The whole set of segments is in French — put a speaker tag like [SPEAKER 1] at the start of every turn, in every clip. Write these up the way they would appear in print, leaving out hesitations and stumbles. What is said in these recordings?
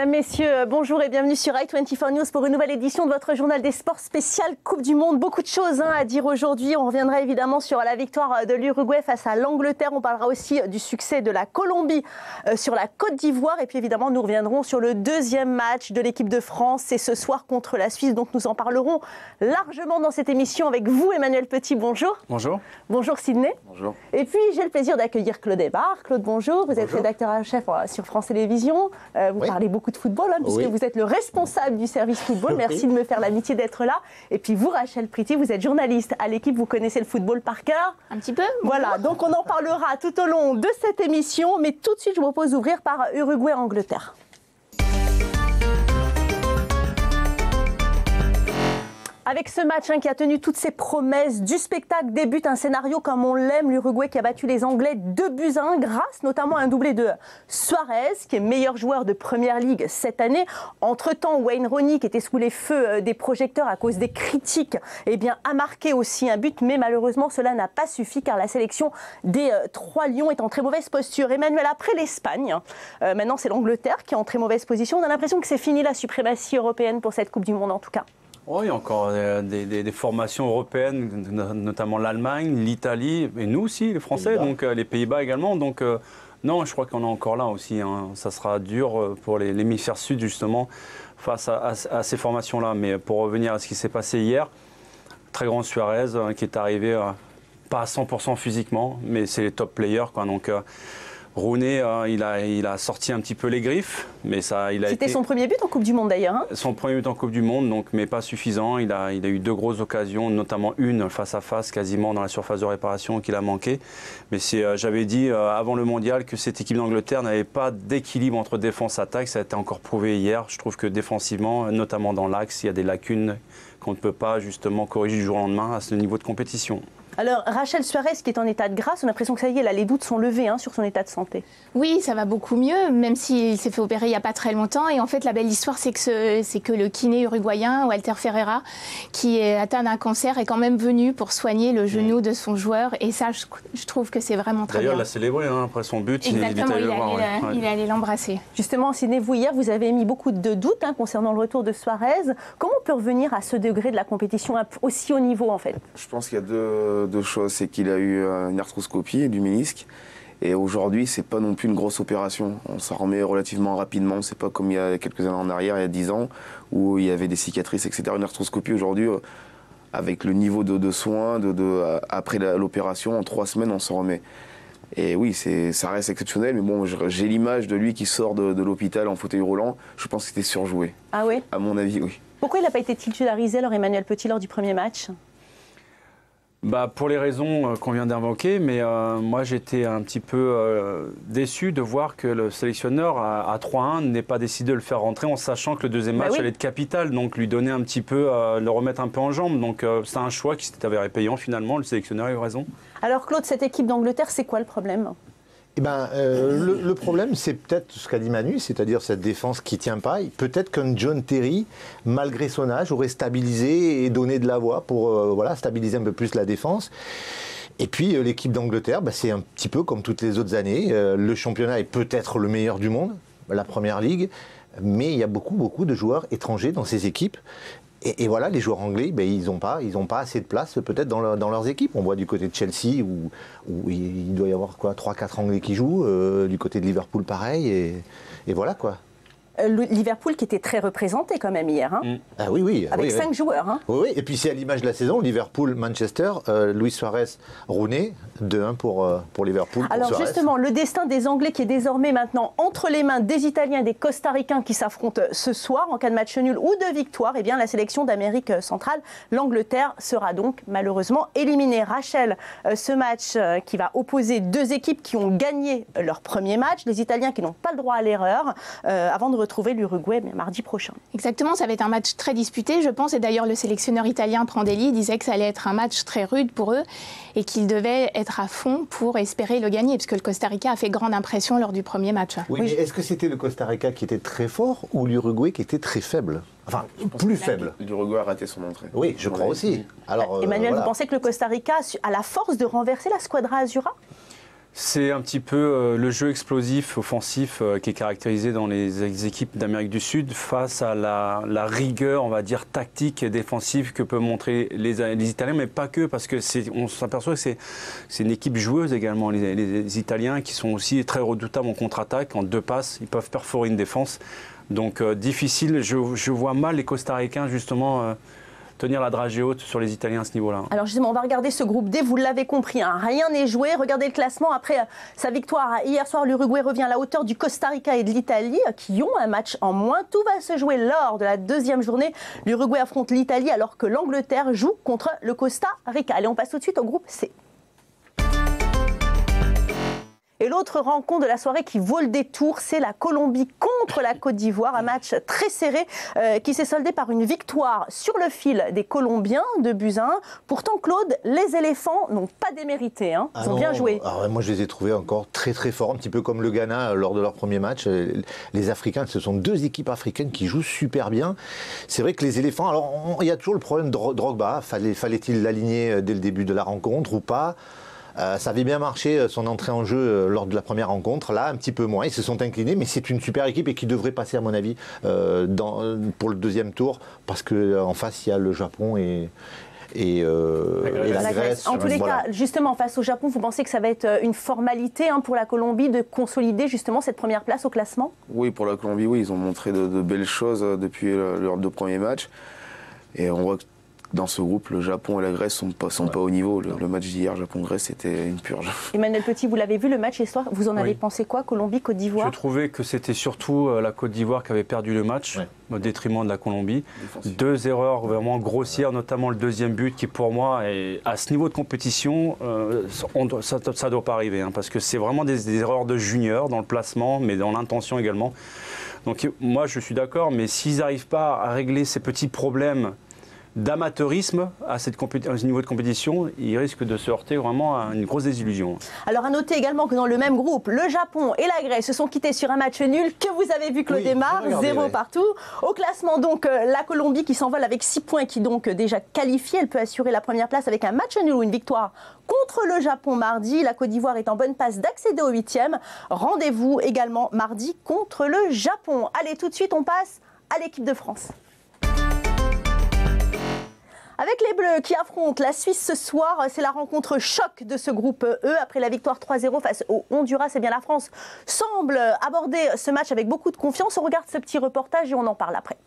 [SPEAKER 1] Mesdames, Messieurs, bonjour et bienvenue sur i24 News pour une nouvelle édition de votre journal des sports spécial Coupe du Monde. Beaucoup de choses à dire aujourd'hui. On reviendra évidemment sur la victoire de l'Uruguay face à l'Angleterre. On parlera aussi du succès de la Colombie sur la Côte d'Ivoire. Et puis évidemment, nous reviendrons sur le deuxième match de l'équipe de France. C'est ce soir contre la Suisse. Donc nous en parlerons largement dans cette émission avec vous, Emmanuel Petit. Bonjour.
[SPEAKER 2] Bonjour.
[SPEAKER 1] Bonjour Sydney.
[SPEAKER 2] Bonjour.
[SPEAKER 1] Et puis j'ai le plaisir d'accueillir Claude Hébert. Claude, bonjour. Vous êtes rédacteur en chef sur France Télévisions. Vous parlez beaucoup de football, hein, puisque vous êtes le responsable du service football. Merci de me faire l'amitié d'être là. Et puis vous, Rachel Pretty, vous êtes journaliste à l'équipe, vous connaissez le football par cœur.
[SPEAKER 3] Un petit peu.
[SPEAKER 1] Voilà, donc on en parlera tout au long de cette émission. Mais tout de suite, je vous propose d'ouvrir par Uruguay-Angleterre. Avec ce match qui a tenu toutes ses promesses du spectacle, débute un scénario comme on l'aime. L'Uruguay qui a battu les Anglais 2-1 grâce notamment à un doublé de Suarez, qui est meilleur joueur de Première Ligue cette année. Entre-temps, Wayne Rooney, qui était sous les feux des projecteurs à cause des critiques, a marqué aussi un but. Mais malheureusement, cela n'a pas suffi car la sélection des Trois Lions est en très mauvaise posture. Emmanuel, après l'Espagne, maintenant c'est l'Angleterre qui est en très mauvaise position. On a l'impression que c'est fini la suprématie européenne pour cette Coupe du Monde en tout cas.
[SPEAKER 2] Oui, il y a encore des formations européennes, notamment l'Allemagne, l'Italie, et nous aussi, les Français, donc les Pays-Bas également. Donc non, je crois qu'on est encore là aussi. Hein. Ça sera dur pour l'hémisphère sud, justement, face à ces formations-là. Mais pour revenir à ce qui s'est passé hier, très grand Suarez qui est arrivé, pas à 100% physiquement, mais c'est les top players, quoi. Donc, Rooney, il a sorti un petit peu les griffes, mais
[SPEAKER 1] C'était son premier but en Coupe du Monde d'ailleurs. Hein.
[SPEAKER 2] Son premier but en Coupe du Monde, donc, mais pas suffisant. Il a eu deux grosses occasions, notamment une face à face, quasiment dans la surface de réparation qu'il a manqué. Mais j'avais dit avant le Mondial que cette équipe d'Angleterre n'avait pas d'équilibre entre défense et attaque. Ça a été encore prouvé hier. Je trouve que défensivement, notamment dans l'axe, il y a des lacunes qu'on ne peut pas justement corriger du jour au lendemain à ce niveau de compétition.
[SPEAKER 1] Alors, Rachel Suarez qui est en état de grâce, on a l'impression que ça y est, là, les doutes sont levés sur son état de santé.
[SPEAKER 3] Oui, ça va beaucoup mieux, même s'il s'est fait opérer il n'y a pas très longtemps. Et en fait, la belle histoire, c'est que le kiné uruguayen, Walter Ferreira, qui est atteint d'un cancer, est quand même venu pour soigner le genou de son joueur. Et ça, je trouve que c'est vraiment très bien.
[SPEAKER 2] D'ailleurs, il a célébré après son but.
[SPEAKER 3] Exactement, il est allé l'embrasser.
[SPEAKER 1] Justement, Sidney, vous, hier, vous avez émis beaucoup de doutes concernant le retour de Suarez. Comment on peut revenir à ce degré de la compétition aussi haut niveau, en fait?
[SPEAKER 4] Je pense qu'il y a deux choses. C'est qu'il a eu une arthroscopie du ménisque. Et aujourd'hui, c'est pas non plus une grosse opération. On s'en remet relativement rapidement. C'est pas comme il y a quelques années en arrière, il y a 10 ans, où il y avait des cicatrices, etc. Une arthroscopie aujourd'hui, avec le niveau de soins, après l'opération, en 3 semaines, on s'en remet. Et oui, ça reste exceptionnel, mais bon, j'ai l'image de lui qui sort de l'hôpital en fauteuil roulant. Je pense que c'était surjoué.
[SPEAKER 1] Ah oui?
[SPEAKER 4] À mon avis, oui.
[SPEAKER 1] Pourquoi il n'a pas été titularisé, alors, Emmanuel Petit, lors du premier match?
[SPEAKER 2] Pour les raisons qu'on vient d'invoquer, mais moi j'étais un petit peu déçu de voir que le sélectionneur à 3-1 n'ait pas décidé de le faire rentrer en sachant que le deuxième match allait être capital, donc lui donner un petit peu, le remettre un peu en jambe. Donc c'est un choix qui s'est avéré payant finalement, le sélectionneur a eu raison.
[SPEAKER 1] Alors Claude, cette équipe d'Angleterre, c'est quoi le problème ?
[SPEAKER 5] Le problème, c'est peut-être ce qu'a dit Manu, c'est-à-dire cette défense qui ne tient pas. Peut-être qu'un John Terry, malgré son âge, aurait stabilisé et donné de la voix pour stabiliser un peu plus la défense. Et puis l'équipe d'Angleterre, c'est un petit peu comme toutes les autres années. Le championnat est peut-être le meilleur du monde, la Première Ligue, mais il y a beaucoup de joueurs étrangers dans ces équipes. Et voilà, les joueurs anglais, ils n'ont pas assez de place peut-être dans leurs équipes. On voit du côté de Chelsea où il doit y avoir 3-4 Anglais qui jouent, du côté de Liverpool pareil, et voilà quoi.
[SPEAKER 1] Liverpool qui était très représenté quand même hier.
[SPEAKER 5] Ah oui.
[SPEAKER 1] Avec 5 joueurs.
[SPEAKER 5] Oui, et puis c'est à l'image de la saison, Liverpool-Manchester, Luis Suarez, Rooney, 2-1 pour Liverpool.
[SPEAKER 1] Alors
[SPEAKER 5] pour
[SPEAKER 1] justement, le destin des Anglais qui est désormais maintenant entre les mains des Italiens et des Costaricains qui s'affrontent ce soir en cas de match nul ou de victoire, la sélection d'Amérique centrale, l'Angleterre sera donc malheureusement éliminée. Rachel, ce match qui va opposer deux équipes qui ont gagné leur premier match, les Italiens qui n'ont pas le droit à l'erreur, avant de retrouver l'Uruguay mardi prochain.
[SPEAKER 3] Exactement, ça va être un match très disputé, je pense. Et d'ailleurs, le sélectionneur italien Prandelli disait que ça allait être un match très rude pour eux et qu'ils devaient être à fond pour espérer le gagner, puisque le Costa Rica a fait grande impression lors du premier match.
[SPEAKER 5] Oui, mais est-ce que c'était le Costa Rica qui était très fort ou l'Uruguay qui était très faible ? Enfin, plus faible.
[SPEAKER 4] L'Uruguay a raté son entrée.
[SPEAKER 5] Oui, je crois aussi. Alors,
[SPEAKER 1] Emmanuel, vous pensez que le Costa Rica a la force de renverser la Squadra Azzurra ?
[SPEAKER 2] C'est un petit peu le jeu explosif, offensif qui est caractérisé dans les équipes d'Amérique du Sud face à la rigueur, on va dire, tactique et défensive que peuvent montrer les Italiens, mais pas que, parce que on s'aperçoit que c'est une équipe joueuse également. Les Italiens qui sont aussi très redoutables en contre-attaque, en 2 passes, ils peuvent perforer une défense. Donc difficile, je vois mal les Costaricains justement tenir la dragée haute sur les Italiens à ce niveau-là.
[SPEAKER 1] Alors justement, on va regarder ce groupe D, vous l'avez compris, hein, rien n'est joué. Regardez le classement. Après sa victoire hier soir, l'Uruguay revient à la hauteur du Costa Rica et de l'Italie qui ont un match en moins. Tout va se jouer lors de la 2e journée. L'Uruguay affronte l'Italie alors que l'Angleterre joue contre le Costa Rica. Allez, on passe tout de suite au groupe C. Et l'autre rencontre de la soirée qui vaut le détour, c'est la Colombie contre la Côte d'Ivoire. Un match très serré qui s'est soldé par une victoire sur le fil des Colombiens, 2-1. Pourtant, Claude, les éléphants n'ont pas démérité. Hein. Ils ont bien joué.
[SPEAKER 5] Alors, moi, je les ai trouvés encore très très forts, un petit peu comme le Ghana lors de leur premier match. Les Africains, ce sont 2 équipes africaines qui jouent super bien. C'est vrai que les éléphants, alors il y a toujours le problème de Drogba. Fallait-il l'aligner dès le début de la rencontre ou pas ? Ça avait bien marché, son entrée en jeu lors de la première rencontre. Là, un petit peu moins. Ils se sont inclinés, mais c'est une super équipe et qui devrait passer, à mon avis, pour le 2e tour. Parce qu'en face, il y a le Japon et la Grèce.
[SPEAKER 1] En tous les cas, justement, face au Japon, vous pensez que ça va être une formalité pour la Colombie de consolider justement cette première place au classement ?
[SPEAKER 4] Oui, pour la Colombie, oui. Ils ont montré de belles choses depuis leurs 2 premiers matchs. Et on voit que dans ce groupe, le Japon et la Grèce sont pas au niveau. Le match d'hier, Japon-Grèce, c'était une purge.
[SPEAKER 1] Emmanuel Petit, vous l'avez vu le match hier soir. Vous en avez pensé quoi, Colombie-Côte d'Ivoire ?
[SPEAKER 2] Je trouvais que c'était surtout la Côte d'Ivoire qui avait perdu le match, au détriment de la Colombie. 2 erreurs vraiment grossières, notamment le 2e but qui, pour moi, à ce niveau de compétition, ça ne doit pas arriver. Parce que c'est vraiment des erreurs de juniors dans le placement, mais dans l'intention également. Donc moi, je suis d'accord, mais s'ils n'arrivent pas à régler ces petits problèmes d'amateurisme à ce niveau de compétition, il risque de se heurter vraiment à une grosse désillusion.
[SPEAKER 1] Alors à noter également que dans le même groupe, le Japon et la Grèce se sont quittés sur un match nul que vous avez vu, Claude Aymar, 0 partout. Au classement donc, la Colombie qui s'envole avec 6 points, qui donc déjà qualifiée, elle peut assurer la première place avec un match nul ou une victoire contre le Japon mardi. La Côte d'Ivoire est en bonne passe d'accéder au 8e. Rendez-vous également mardi contre le Japon. Allez, tout de suite, on passe à l'équipe de France. Avec les Bleus qui affrontent la Suisse ce soir, c'est la rencontre choc de ce groupe E. Après la victoire 3-0 face au Honduras, eh bien la France semble aborder ce match avec beaucoup de confiance. On regarde ce petit reportage et on en parle après.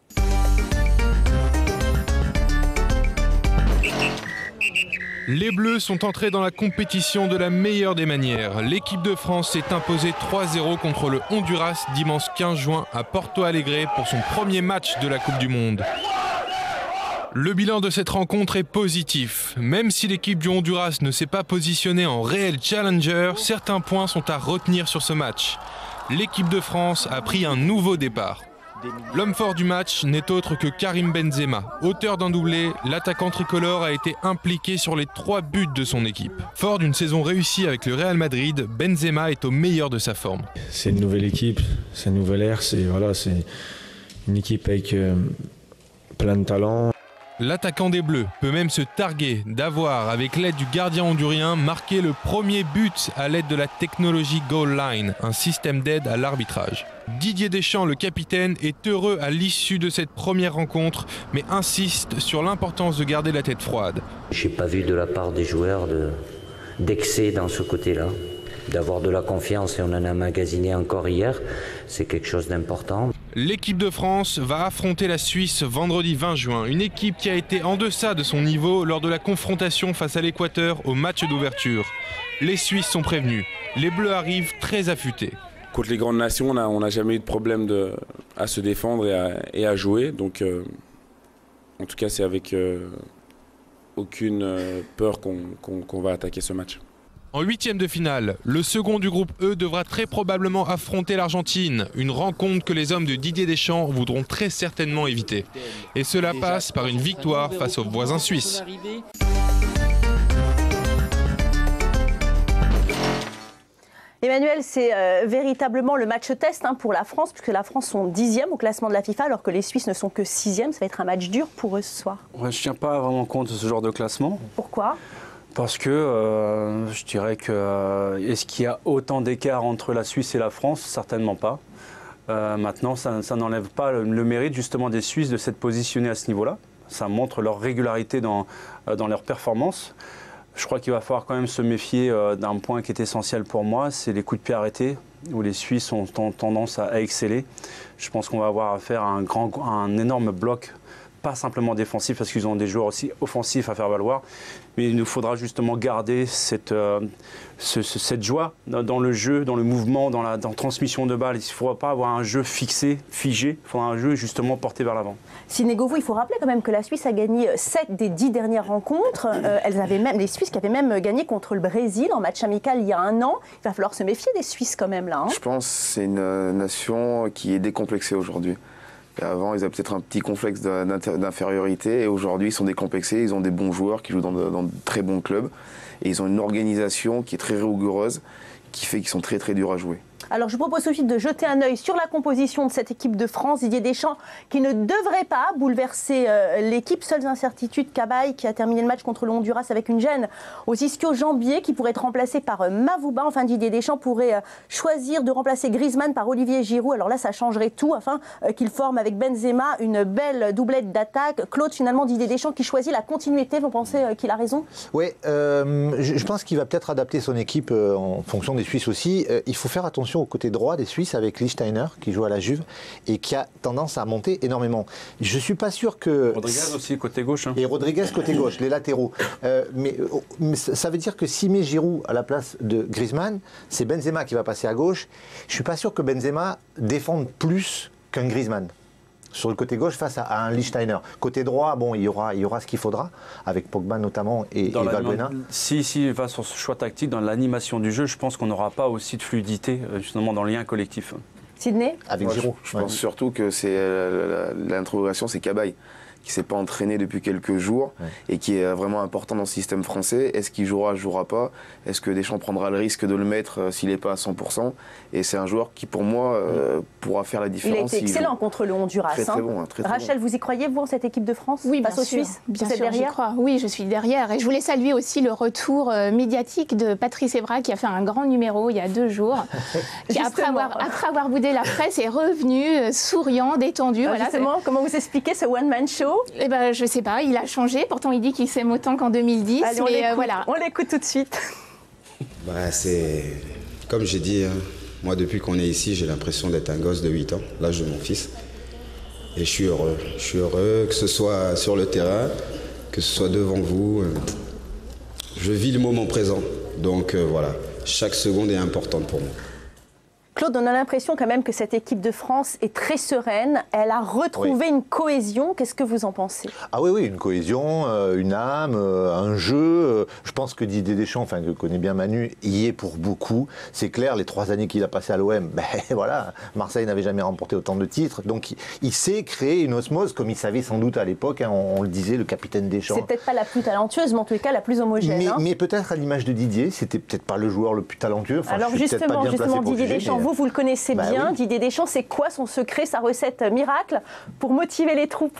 [SPEAKER 6] Les Bleus sont entrés dans la compétition de la meilleure des manières. L'équipe de France s'est imposée 3-0 contre le Honduras dimanche 15 juin à Porto Alegre pour son premier match de la Coupe du Monde. Le bilan de cette rencontre est positif. Même si l'équipe du Honduras ne s'est pas positionnée en réel challenger, certains points sont à retenir sur ce match. L'équipe de France a pris un nouveau départ. L'homme fort du match n'est autre que Karim Benzema. Auteur d'un doublé, l'attaquant tricolore a été impliqué sur les 3 buts de son équipe. Fort d'une saison réussie avec le Real Madrid, Benzema est au meilleur de sa forme.
[SPEAKER 7] C'est une nouvelle équipe, c'est une nouvelle ère, c'est une équipe avec plein de talent.
[SPEAKER 6] L'attaquant des Bleus peut même se targuer d'avoir, avec l'aide du gardien hondurien, marqué le premier but à l'aide de la technologie Goal Line, un système d'aide à l'arbitrage. Didier Deschamps, le capitaine, est heureux à l'issue de cette première rencontre, mais insiste sur l'importance de garder la tête froide.
[SPEAKER 8] J'ai pas vu de la part des joueurs d'excès dans ce côté-là. D'avoir de la confiance, et on en a magasiné encore hier, c'est quelque chose d'important.
[SPEAKER 6] L'équipe de France va affronter la Suisse vendredi 20 juin, une équipe qui a été en deçà de son niveau lors de la confrontation face à l'Équateur au match d'ouverture. Les Suisses sont prévenus, les Bleus arrivent très affûtés.
[SPEAKER 9] Contre les grandes nations, on n'a jamais eu de problème à se défendre et à jouer, donc en tout cas c'est avec aucune peur qu'on va attaquer ce match.
[SPEAKER 6] En 8e de finale, le second du groupe E devra très probablement affronter l'Argentine, une rencontre que les hommes de Didier Deschamps voudront très certainement éviter. Et cela passe par une victoire face aux voisins suisses.
[SPEAKER 1] Emmanuel, c'est véritablement le match test pour la France, puisque la France sont 10e au classement de la FIFA, alors que les Suisses ne sont que 6e. Ça va être un match dur pour eux ce soir.
[SPEAKER 2] Ouais, je ne tiens pas vraiment compte de ce genre de classement.
[SPEAKER 1] Pourquoi ?
[SPEAKER 2] Parce que je dirais que est-ce qu'il y a autant d'écart entre la Suisse et la France? Certainement pas. Maintenant, ça n'enlève pas le mérite justement des Suisses de s'être positionnés à ce niveau-là. Ça montre leur régularité dans leurs performances. Je crois qu'il va falloir quand même se méfier d'un point qui est essentiel pour moi, c'est les coups de pied arrêtés, où les Suisses ont tendance à exceller. Je pense qu'on va avoir affaire à un énorme bloc, pas simplement défensif, parce qu'ils ont des joueurs aussi offensifs à faire valoir, mais il nous faudra justement garder cette joie dans le jeu, dans le mouvement, dans la transmission de balles. Il ne faudra pas avoir un jeu fixé, figé, il faudra un jeu justement porté vers l'avant.
[SPEAKER 1] Sidney Govou, il faut rappeler quand même que la Suisse a gagné 7 des 10 dernières rencontres. Les Suisses qui avaient même gagné contre le Brésil en match amical il y a un an. Il va falloir se méfier des Suisses quand même là. Hein.
[SPEAKER 4] Je pense que c'est une nation qui est décomplexée aujourd'hui. Et avant, ils avaient peut-être un petit complexe d'infériorité et aujourd'hui, ils sont décomplexés. Ils ont des bons joueurs qui jouent dans de très bons clubs et ils ont une organisation qui est très rigoureuse qui fait qu'ils sont très très durs à jouer.
[SPEAKER 1] Alors je vous propose aussi de jeter un œil sur la composition de cette équipe de France. Didier Deschamps qui ne devrait pas bouleverser l'équipe. Seules incertitudes, Cabaye qui a terminé le match contre le Honduras avec une gêne aux ischio-jambiers qui pourrait être remplacé par Mavouba. Enfin Didier Deschamps pourrait choisir de remplacer Griezmann par Olivier Giroud. Alors là ça changerait tout afin qu'il forme avec Benzema une belle doublette d'attaque. Claude, finalement Didier Deschamps qui choisit la continuité, vous pensez qu'il a raison?
[SPEAKER 5] Oui, je pense qu'il va peut-être adapter son équipe en fonction des Suisses aussi. Il faut faire attention au côté droit des Suisses avec Lichtsteiner qui joue à la Juve et qui a tendance à monter énormément. Je ne suis pas sûr que...
[SPEAKER 2] Rodriguez aussi côté gauche. Hein.
[SPEAKER 5] Et Rodriguez côté gauche, les latéraux. Mais ça veut dire que s'il met Giroud à la place de Griezmann, c'est Benzema qui va passer à gauche. Je ne suis pas sûr que Benzema défende plus qu'un Griezmann sur le côté gauche face à un Lichtsteiner. Côté droit, bon, il y aura ce qu'il faudra, avec Pogba notamment et Valbuena.
[SPEAKER 2] Si va sur ce choix tactique, dans l'animation du jeu, je pense qu'on n'aura pas aussi de fluidité, justement, dans le lien collectif.
[SPEAKER 1] Sidney?
[SPEAKER 5] Avec Giroud.
[SPEAKER 4] Je pense surtout que c'est l'interrogation, c'est Cabaye, qui ne s'est pas entraîné depuis quelques jours et qui est vraiment important dans le système français. Est-ce qu'il jouera pas? Est-ce que Deschamps prendra le risque de le mettre s'il n'est pas à 100%? Et c'est un joueur qui, pour moi, pourra faire la différence.
[SPEAKER 1] Il a été excellent contre le Honduras.
[SPEAKER 4] Très bon, très
[SPEAKER 1] Rachel,
[SPEAKER 4] bon.
[SPEAKER 1] vous y croyez, vous, en cette équipe de France?
[SPEAKER 3] Oui,
[SPEAKER 1] face aux Suisses?
[SPEAKER 3] Bien sûr, j'y crois. Oui, je suis derrière. Et je voulais saluer aussi le retour médiatique de Patrice Evra, qui a fait un grand numéro il y a 2 jours. Qui, après avoir boudé la presse, est revenu souriant, détendu.
[SPEAKER 1] Voilà, justement, comment vous expliquez ce one-man show?
[SPEAKER 3] Eh ben, je sais pas, il a changé. Pourtant, il dit qu'il s'aime autant qu'en 2010.
[SPEAKER 1] Allez,
[SPEAKER 3] voilà.
[SPEAKER 1] On l'écoute tout de suite.
[SPEAKER 10] C'est comme j'ai dit, moi depuis qu'on est ici, j'ai l'impression d'être un gosse de 8 ans, l'âge de mon fils. Et je suis heureux. Je suis heureux, que ce soit sur le terrain, que ce soit devant vous. Je vis le moment présent. Donc voilà, chaque seconde est importante pour moi.
[SPEAKER 1] Claude, on a l'impression quand même que cette équipe de France est très sereine. Elle a retrouvé une cohésion. Qu'est-ce que vous en pensez?
[SPEAKER 5] Ah oui, une cohésion, une âme, un jeu. Je pense que Didier Deschamps, que connaît bien Manu, y est pour beaucoup. C'est clair, les 3 années qu'il a passées à l'OM, voilà, Marseille n'avait jamais remporté autant de titres. Donc il sait créer une osmose, comme il savait sans doute à l'époque. On le disait, le capitaine Deschamps.
[SPEAKER 1] C'est peut-être pas la plus talentueuse, mais en tous les cas la plus homogène.
[SPEAKER 5] Mais peut-être à l'image de Didier, c'était peut-être pas le joueur le plus talentueux.
[SPEAKER 1] Alors justement, Didier Deschamps, vous le connaissez bien. Oui. Didier Deschamps, c'est quoi son secret, sa recette miracle pour motiver les troupes?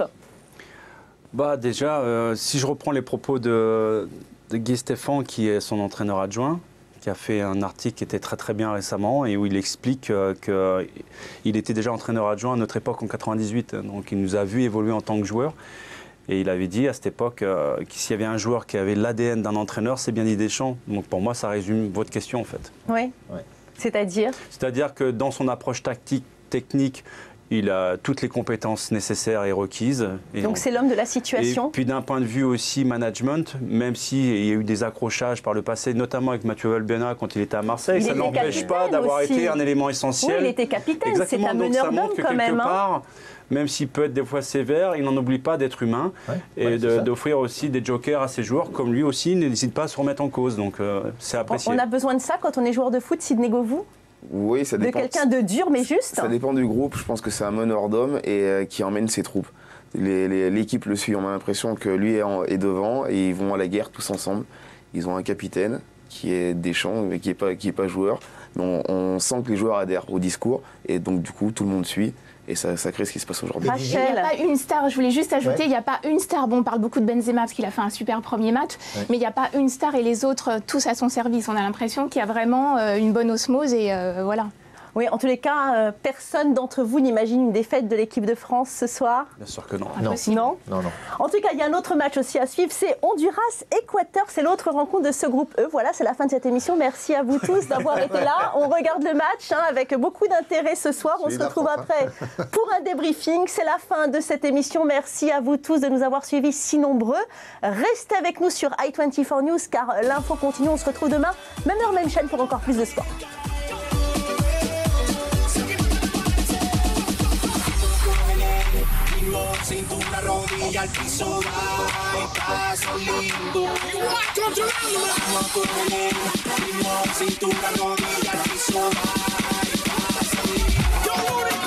[SPEAKER 2] Déjà, si je reprends les propos de Guy Stéphane, qui est son entraîneur adjoint, qui a fait un article qui était très très bien récemment et où il explique qu'il était déjà entraîneur adjoint à notre époque en 98. Donc il nous a vu évoluer en tant que joueur. Et il avait dit à cette époque que s'il y avait un joueur qui avait l'ADN d'un entraîneur, c'est bien Didier Deschamps. Donc pour moi, ça résume votre question en fait.
[SPEAKER 1] Oui. C'est-à-dire
[SPEAKER 2] que dans son approche tactique, technique, il a toutes les compétences nécessaires et requises.
[SPEAKER 1] Donc c'est l'homme de la situation.
[SPEAKER 2] Et puis d'un point de vue aussi management, même s'il y a eu des accrochages par le passé, notamment avec Mathieu Valbuena quand il était à Marseille, ça ne l'empêche pas d'avoir été un élément essentiel.
[SPEAKER 1] Oui, il était capitaine, c'est un
[SPEAKER 2] donc
[SPEAKER 1] meneur
[SPEAKER 2] ça montre
[SPEAKER 1] d'homme
[SPEAKER 2] que
[SPEAKER 1] quand même.
[SPEAKER 2] Part, même s'il peut être des fois sévère, il n'en oublie pas d'être humain et d'offrir aussi des jokers à ses joueurs, comme lui aussi n'hésite pas à se remettre en cause. Donc c'est apprécié.
[SPEAKER 1] On a besoin de ça quand on est joueur de foot, Sidney Govou?
[SPEAKER 4] Oui, ça dépend.
[SPEAKER 1] De quelqu'un de dur mais juste?
[SPEAKER 4] Ça dépend du groupe. Je pense que c'est un meneur d'hommes et qui emmène ses troupes. L'équipe le suit. On a l'impression que lui est devant et ils vont à la guerre tous ensemble. Ils ont un capitaine qui est Deschamps, mais qui est pas joueur. Donc on sent que les joueurs adhèrent au discours et donc du coup tout le monde suit. et ça crée ce qui se passe aujourd'hui.
[SPEAKER 3] Il n'y a pas une star, je voulais juste ajouter, il n'y a pas une star. Bon, on parle beaucoup de Benzema parce qu'il a fait un super premier match, mais il n'y a pas une star et les autres tous à son service. On a l'impression qu'il y a vraiment une bonne osmose et voilà.
[SPEAKER 1] Oui, en tous les cas, personne d'entre vous n'imagine une défaite de l'équipe de France ce soir?
[SPEAKER 2] Bien sûr que non.
[SPEAKER 1] Non. En tout cas, il y a un autre match aussi à suivre, c'est Honduras-Équateur. C'est l'autre rencontre de ce groupe E. Voilà, c'est la fin de cette émission. Merci à vous tous d'avoir été là. On regarde le match avec beaucoup d'intérêt ce soir. On se retrouve après pour un débriefing. C'est la fin de cette émission. Merci à vous tous de nous avoir suivis si nombreux. Restez avec nous sur i24 News car l'info continue. On se retrouve demain, même heure, même chaîne pour encore plus de sport.
[SPEAKER 11] Cintura, rodilla al piso, va y paso lindo. Controlando, vamos con él. Cintura, rodilla al piso, va y paso lindo.